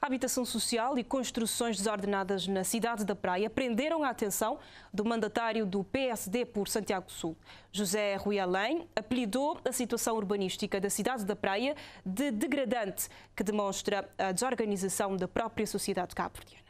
A habitação social e construções desordenadas na cidade da Praia prenderam a atenção do mandatário do PSD por Santiago Sul. José Rui Além apelidou a situação urbanística da cidade da Praia de degradante, que demonstra a desorganização da própria sociedade cabo-verdiana.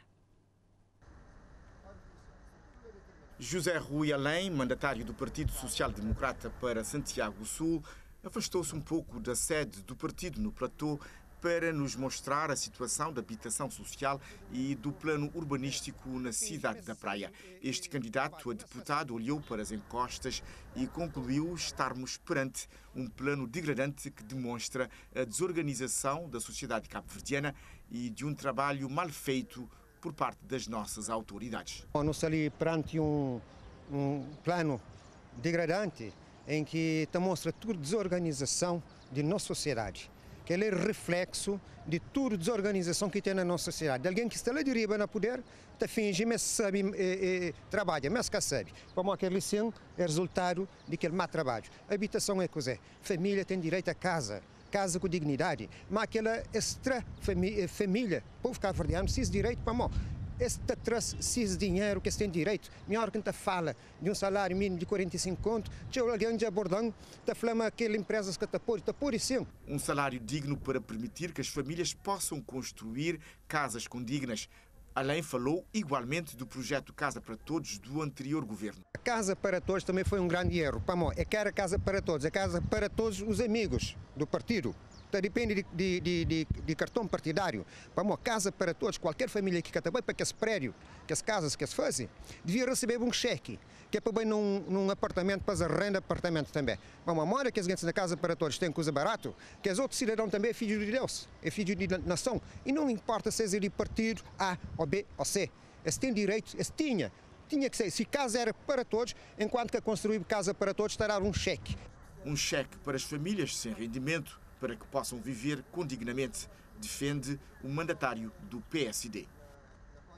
José Rui Além, mandatário do Partido Social Democrata para Santiago Sul, afastou-se um pouco da sede do partido no Platô para nos mostrar a situação da habitação social e do plano urbanístico na cidade da Praia. Este candidato a deputado olhou para as encostas e concluiu estarmos perante um plano degradante que demonstra a desorganização da sociedade cabo-verdiana e de um trabalho mal feito por parte das nossas autoridades. Nós ali perante um plano degradante em que demonstra toda a desorganização de nossa sociedade, que ele é reflexo de toda a desorganização que tem na nossa sociedade. De alguém que está lá de riba no poder, está finge, mas sabe, trabalha, mas que sabe. Como aquele sim é resultado daquele mau trabalho. A habitação é coisa. Família tem direito a casa. Casa com dignidade, mas aquela extra família, povo cabo-verdiano, precisa de direito para mim. Este traz esse dinheiro que tem direito. Melhor que a gente fala de um salário mínimo de 45 contos, se alguém já abordando, está falando aquelas empresas que está por e sim. Um salário digno para permitir que as famílias possam construir casas condignas. Além falou igualmente do projeto Casa para Todos do anterior governo. A Casa para Todos também foi um grande erro. É que era Casa para Todos, é Casa para todos os amigos do partido. Depende de cartão partidário. Para Casa para Todos, qualquer família que trabalha para que esse prédio, que as casas que se fazem, devia receber um cheque, que é para bem num apartamento, para arrendar apartamento também. Mas a memória que as gente na Casa para Todos tem coisa barato, que os outros cidadãos também é filho de Deus, é filho de nação. E não importa se é de partido A ou B ou C. Eles têm direito, eles tinha que ser. Se casa era para todos, enquanto que a construir casa para todos estará um cheque. Um cheque para as famílias sem rendimento, para que possam viver condignamente, defende o mandatário do PSD.